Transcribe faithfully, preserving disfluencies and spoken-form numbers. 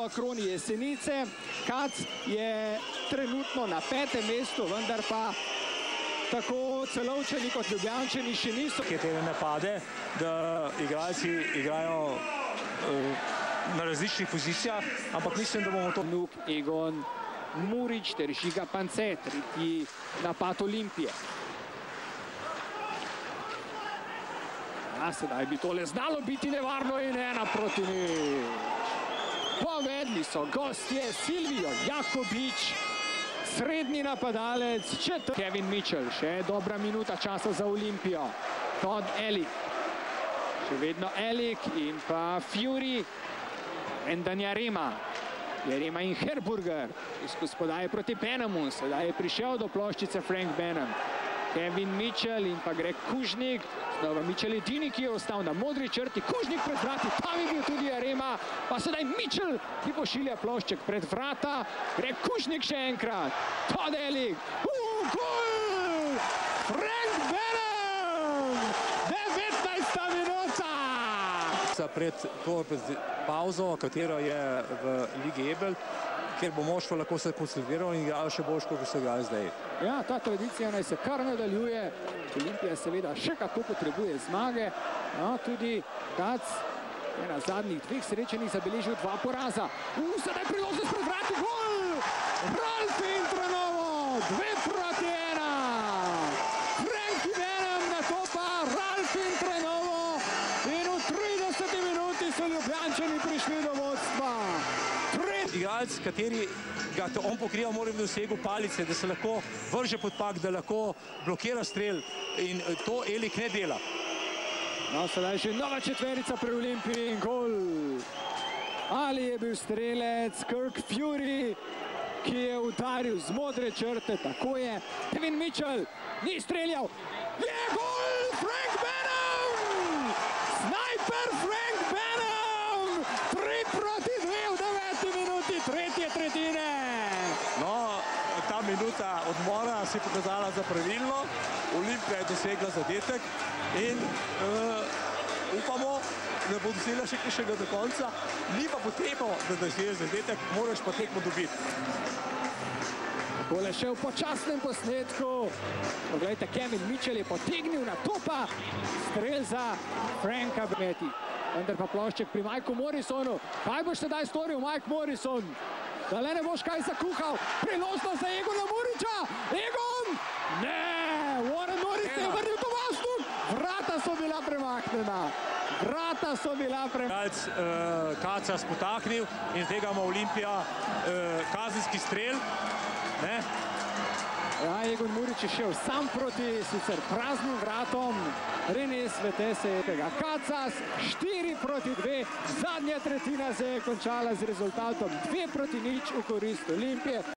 kroni Jesenice. Kac je trenutno na petem mestu, vendar pa tako Celovčani kot Ljubljančani še niso. Te napade, da igralci igrajo na različnih pozicijah, ampak mislim, da bomo to... Nuk, Egon Murić ter Žiga Pance, tretji napad Olimpije. A sedaj bi tole znalo biti nevarno in ena proti nič. Povedli so gostje Silvijo Jakobič, srednji napadalec, četrt. Kevin Mitchell, še dobra minuta časa za Olimpijo. Todd Elik, še vedno Elik in pa Fury. Brendan Jarema, Jarema in Herburger, izkus podaje proti Benamu, sedaj je prišel do ploščice Frank Benham. Kevin Mitchell in pa Greg Kužnik, znova Mitchell edini, ki je ostal na modri črti, Kužnik pred vrati, tam je bil tudi Jarema, pa sedaj Mitchell, ki pošilja plošček pred vrata, Greg Kužnik še enkrat, Todd Elik, uh, gol! Frank Benham! devetnajsta minuta! Pred to pauzo, katero je v Ligi Ebel, kjer bo moštvo lahko se konsolidiralo in igralo še bolj, kot se igra zdaj. Ja, ta tradicija naj se kar nadaljuje. Olimpija seveda še kako potrebuje zmage. No, tudi Kac je na zadnjih dveh srečanjih zabeležil dva poraza. Uh, sedaj priložnost pred vrati, gol! Ralf Intranovo, dve proti ena. Frankie Benham natopa, Ralf Intranovo in v trideseti minuti so Ljubljančani prišli do vodstva. Igralec, kateri ga on pokriva, mora v dosegu palice, da se lahko vrže pod pak, da lahko blokira strel in to Elik ne dela. No, sedaj še nova četverica pri Olimpiji in gol. Ali je bil strelec Kirk Fury, ki je udaril z modre črte, tako je. Kevin Mitchell ni streljal. Je gol! Frank Benham! Snajper Frank Benham! Tri proti dve v deveti minuti tretje tretjine. No, ta minuta odmora se je pokazala za pravilno. Olimpija je dosegla zadetek in uh, upamo, da bo dosegla še kakšnega do konca. Ni pa potrebno, da dosežeš zadetek, moraš pa tekmo dobiti. Takole še v počasnem posnetku. Poglejte, Kevin Mitchell je potegnil na topa. Strel za Franka Bemeti. Vendar pa plošček pri Mike'u Morrisonu. Kaj boš sedaj storil, Mike Morrison? Da le ne boš kaj zakuhal. Priložnost za Egona Murića. Egon! Ne! Warren Norris se je vrnil to vastu. Vrata so bila premaknjena. Vrata so bila premaknjena. Kaca spotaknil in zdaj ga ima Olimpija kazenski strel. Ja, Egon Murić je šel sam proti sicer praznim vratom. Rene Svetese je tega Kacas, štiri proti dve. Zadnja tretjina se je končala z rezultatom dve proti nič v korist Olimpije.